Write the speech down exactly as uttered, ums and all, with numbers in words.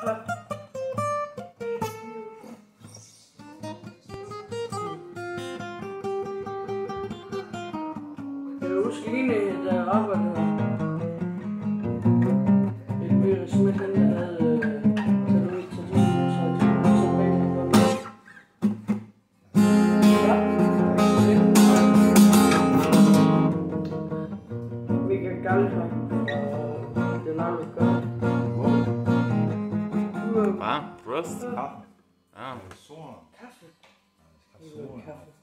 kaffe. Jeg husker Line, der arbejdede her. Et virus med den, der havde taget ud til det, så de kunne tilbage med godt. Ja. Vi kan kalde ham. Den er lidt godt. Hvad? Rust? Kaffe. Ja. Sort. Kaffe. Kaffe. Kaffe.